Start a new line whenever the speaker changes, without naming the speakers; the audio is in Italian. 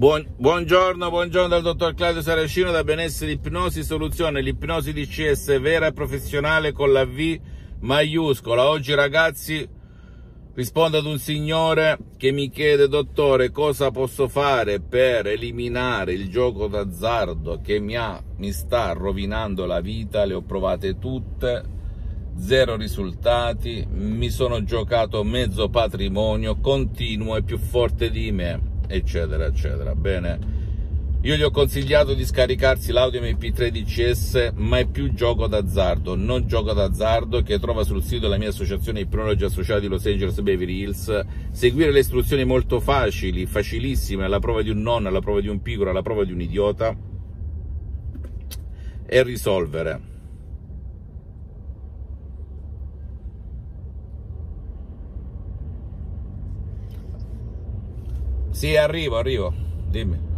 Buongiorno dal dottor Claudio Saracino da Benessere Ipnosi Soluzione, l'ipnosi DCS vera e professionale con la V maiuscola. Oggi ragazzi rispondo ad un signore che mi chiede: dottore, cosa posso fare per eliminare il gioco d'azzardo che mi sta rovinando la vita? Le ho provate tutte, zero risultati, mi sono giocato mezzo patrimonio, continuo, è più forte di me, eccetera eccetera. Bene, io gli ho consigliato di scaricarsi l'audio MP3 DCS, ma è più gioco d'azzardo, non gioco d'azzardo, che trova sul sito della mia associazione Ipnologi Associati di Los Angeles Beverly Hills. Seguire le istruzioni molto facili, facilissime, alla prova di un nonno, alla prova di un piccolo, alla prova di un idiota, e risolvere. Sì, arrivo, dimmi.